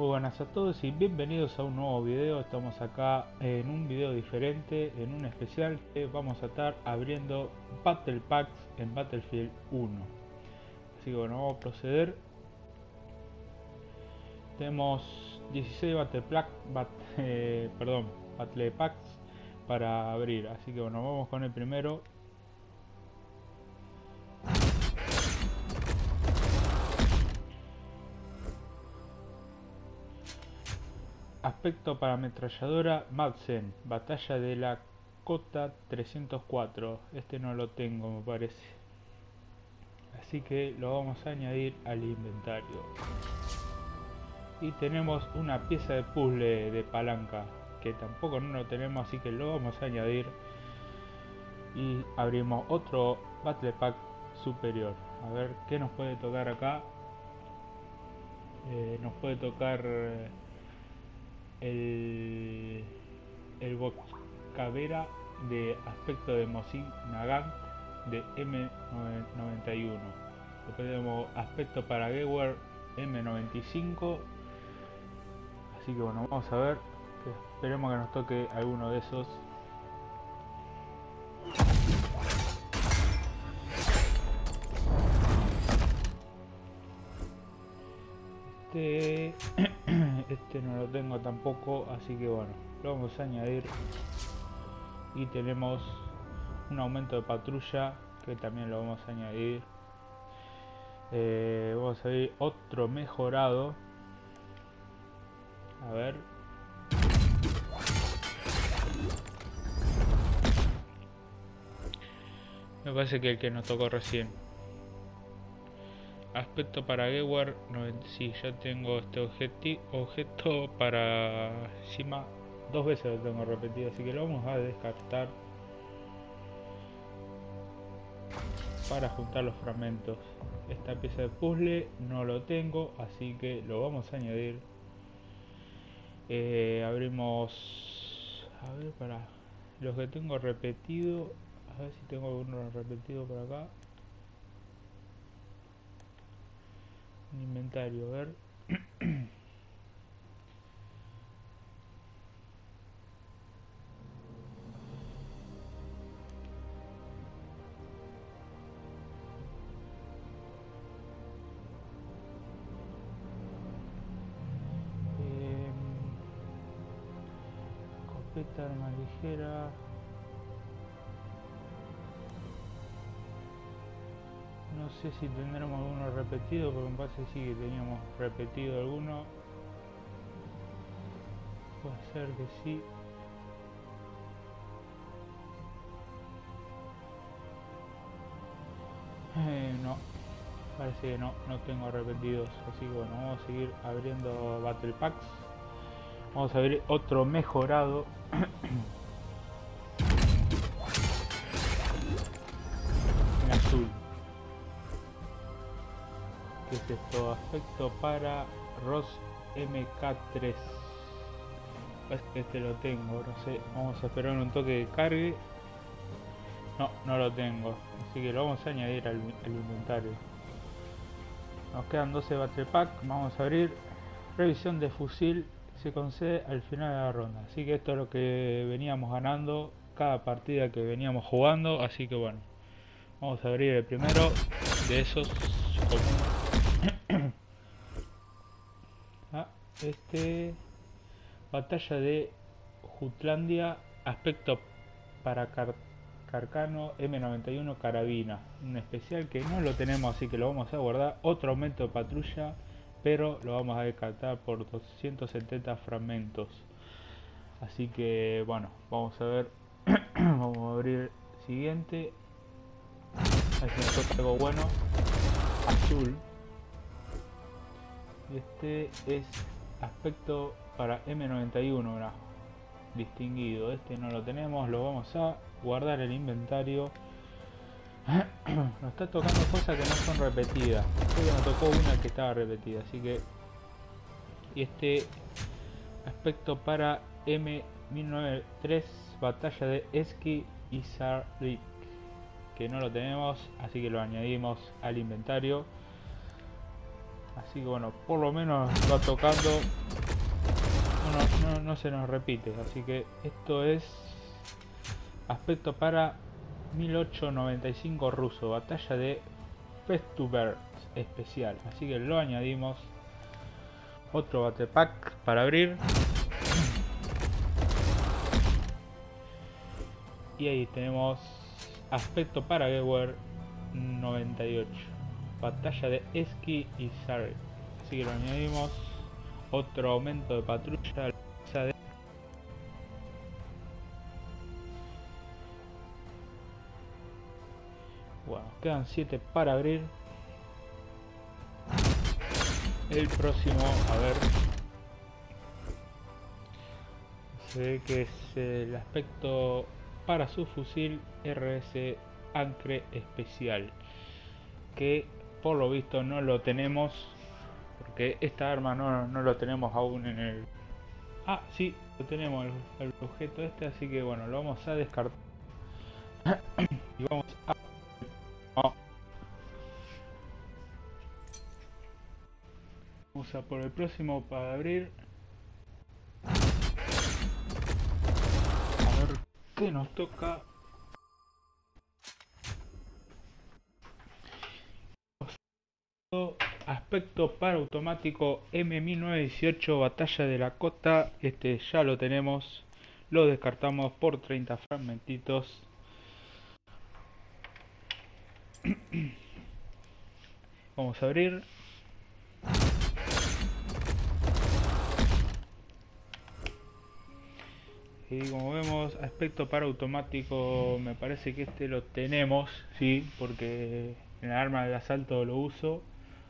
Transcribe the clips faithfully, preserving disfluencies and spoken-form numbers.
Muy buenas a todos y bienvenidos a un nuevo video. Estamos acá en un video diferente, en un especial que vamos a estar abriendo Battle Packs en Battlefield uno. Así que bueno, vamos a proceder. Tenemos dieciséis Battle, Pack, bat, eh, perdón, Battle Packs para abrir, así que bueno, vamos con el primero. Aspecto para ametralladora Madsen, batalla de la Cota trescientos cuatro. Este no lo tengo, me parece, así que lo vamos a añadir al inventario. Y tenemos una pieza de puzzle de palanca que tampoco no lo tenemos, así que lo vamos a añadir. Y abrimos otro Battle Pack superior. A ver qué nos puede tocar acá. Eh, nos puede tocar el el Bocavera de aspecto de Mosin Nagant de M noventa y uno. Después tenemos aspecto para Gewehr M noventa y cinco. Así que bueno, vamos a ver. Esperemos que nos toque alguno de esos. Este, este no lo tengo tampoco, así que bueno, lo vamos a añadir. Y tenemos un aumento de patrulla que también lo vamos a añadir. Eh, vamos a ver otro mejorado. A ver. Me parece que el que nos tocó recién. Aspecto para Gewehr, no, sí, ya tengo este objeto para encima. Dos veces lo tengo repetido, así que lo vamos a descartar para juntar los fragmentos. Esta pieza de puzzle no lo tengo, así que lo vamos a añadir. Eh, abrimos, a ver, para los que tengo repetido, a ver si tengo alguno repetido por acá. Inventario, a ver. eh, Escopeta arma ligera. No sé si tendremos alguno repetido, porque me parece que sí que teníamos repetido alguno. Puede ser que sí. Eh, no, parece que no, no tengo repetidos. Así que bueno, vamos a seguir abriendo Battle Packs. Vamos a abrir otro mejorado. En azul. ¿Qué es esto? Aspecto para Ross M K tres. Este lo tengo, no sé. Vamos a esperar un toque de cargue. No, no lo tengo. Así que lo vamos a añadir al, al inventario. Nos quedan doce Battle Pack. Vamos a abrir. Revisión de fusil se concede al final de la ronda. Así que esto es lo que veníamos ganando cada partida que veníamos jugando. Así que bueno, vamos a abrir el primero de esos comunes. Ah, este, batalla de Jutlandia, aspecto para car Carcano M noventa y uno carabina, un especial que no lo tenemos, así que lo vamos a guardar. Otro aumento de patrulla, pero lo vamos a descartar por doscientos setenta fragmentos. Así que bueno, vamos a ver. Vamos a abrir el siguiente. A ver si nos toca algo bueno. Azul. Este es aspecto para M noventa y uno, ¿verdad? Distinguido. Este no lo tenemos, lo vamos a guardar el inventario. Nos está tocando cosas que no son repetidas. Creo que nos tocó una que estaba repetida, así que. Y este aspecto para M mil novecientos tres, batalla de Eski y Sarlik, que no lo tenemos, así que lo añadimos al inventario. Así que bueno, por lo menos va tocando. No, no, no se nos repite. Así que esto es aspecto para mil ochocientos noventa y cinco ruso. Batalla de Festubers especial. Así que lo añadimos. Otro battle pack para abrir. Y ahí tenemos aspecto para Gewehr noventa y ocho. Batalla de Eski y Sarek. Así que lo añadimos. Otro aumento de patrulla. De... Bueno, quedan siete para abrir. El próximo, a ver. Se ve que es el aspecto para su fusil R S Ancre especial. Que por lo visto no lo tenemos. Porque esta arma no, no lo tenemos aún en el... Ah, sí, lo tenemos el, el objeto este, así que bueno, lo vamos a descartar. Y vamos a... Oh. Vamos a por el próximo para abrir. A ver qué nos toca. Aspecto para automático M mil novecientos dieciocho Batalla de la Costa. Este ya lo tenemos. Lo descartamos por treinta fragmentitos. Vamos a abrir. Y como vemos, aspecto para automático, me parece que este lo tenemos, sí, porque en el arma de asalto lo uso.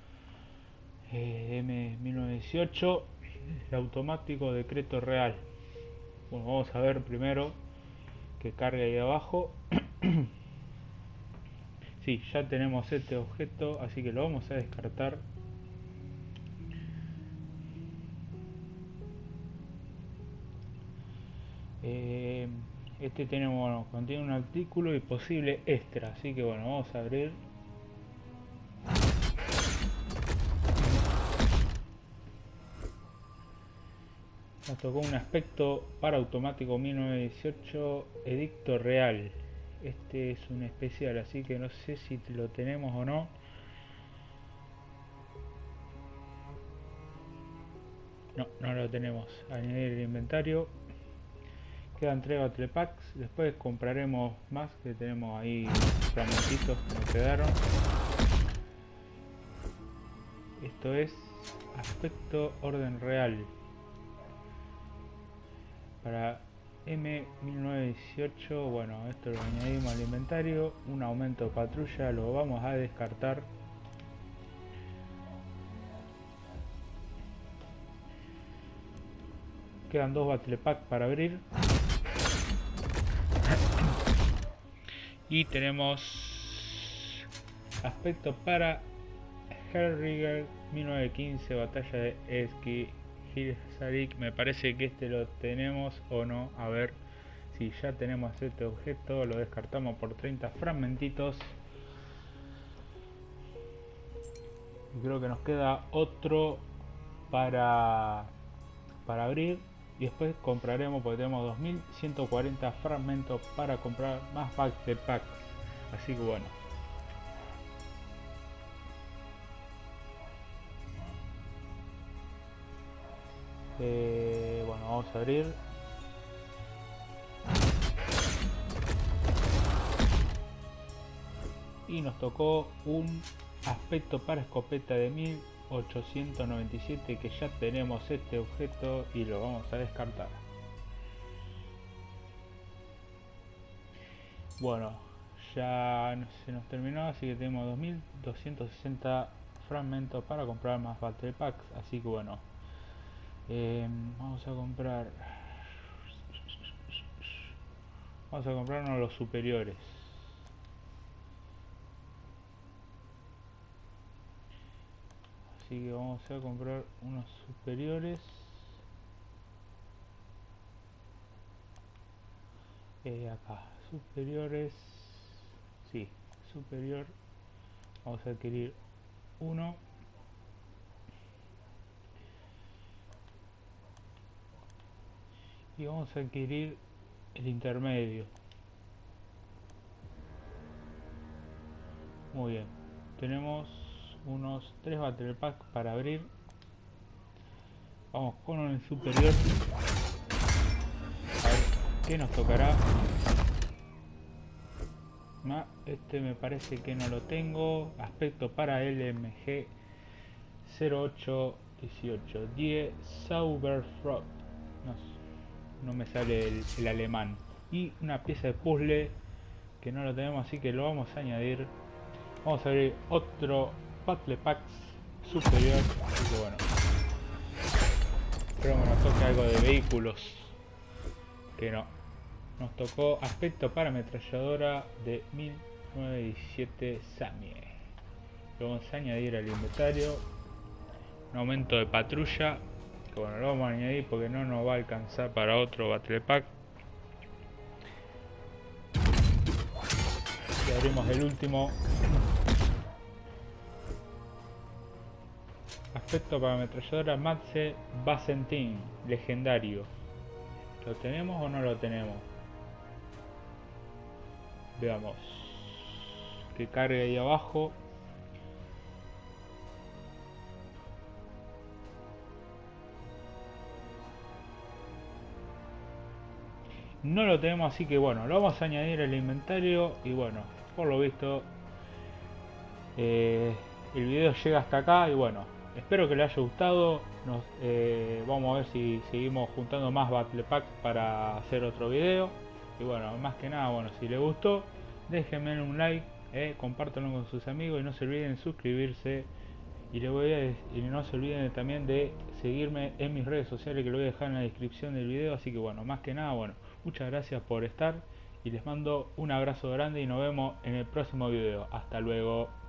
Eh, M mil novecientos dieciocho, el automático decreto real. Bueno, vamos a ver primero que carga ahí abajo. Sí, ya tenemos este objeto, así que lo vamos a descartar. Eh, este tenemos, bueno, contiene un artículo y posible extra, así que bueno, vamos a abrir. Nos tocó un aspecto para automático mil novecientos dieciocho edicto real. Este es un especial, así que no sé si lo tenemos o no. No, no lo tenemos. Añadir el inventario. Quedan tres battle packs. Después compraremos más, que tenemos ahí fragmentitos que nos quedaron. Esto es aspecto orden real. Para M mil novecientos dieciocho, bueno, esto lo añadimos al inventario. Un aumento de patrulla, lo vamos a descartar. Quedan dos battle pack para abrir. Y tenemos aspecto para Hellrigger mil novecientos quince, batalla de Eski Hilsarik. Me parece que este lo tenemos o no. A ver si ya tenemos este objeto. Lo descartamos por treinta fragmentitos. Y creo que nos queda otro para, para abrir. Y después compraremos, porque tenemos dos mil ciento cuarenta fragmentos para comprar más packs de packs. Así que bueno. Eh, bueno, vamos a abrir. Y nos tocó un aspecto para escopeta de mil ochocientos noventa y siete, que ya tenemos este objeto y lo vamos a descartar. Bueno, ya se nos terminó, así que tenemos dos mil doscientos sesenta fragmentos para comprar más battle packs. Así que bueno, eh, vamos a comprar vamos a comprarnos los superiores. Así que vamos a comprar unos superiores. Eh, acá, superiores. Sí, superior. Vamos a adquirir uno. y vamos a adquirir el intermedio. Muy bien, tenemos unos tres Battle Pack para abrir. Vamos con el superior, a ver qué nos tocará. Ah, este me parece que no lo tengo. Aspecto para L M G cero ocho dieciocho diez Sauberfrot. No, no me sale el, el alemán. Y una pieza de puzzle que no lo tenemos, así que lo vamos a añadir. Vamos a abrir otro Battle Pack superior. Así que bueno, espero que nos toque algo de vehículos. Que no. Nos tocó aspecto para ametralladora de mil novecientos diecisiete Samie. Lo vamos a añadir al inventario. Un aumento de patrulla, que bueno, lo vamos a añadir porque no nos va a alcanzar para otro Battle Pack. Y abrimos el último. Aspecto para ametralladora Matze Basentin, legendario. ¿Lo tenemos o no lo tenemos? Veamos. Que cargue ahí abajo. No lo tenemos, así que bueno, lo vamos a añadir al inventario. Y bueno, por lo visto eh, el video llega hasta acá. Y bueno, espero que les haya gustado. Nos, eh, vamos a ver si seguimos juntando más Battle Pack para hacer otro video. Y bueno, más que nada, bueno, si les gustó, déjenme un like, eh, compártanlo con sus amigos y no se olviden de suscribirse. Y, les voy a, y no se olviden también de seguirme en mis redes sociales, que lo voy a dejar en la descripción del video. Así que bueno, más que nada, bueno, muchas gracias por estar y les mando un abrazo grande y nos vemos en el próximo video. Hasta luego.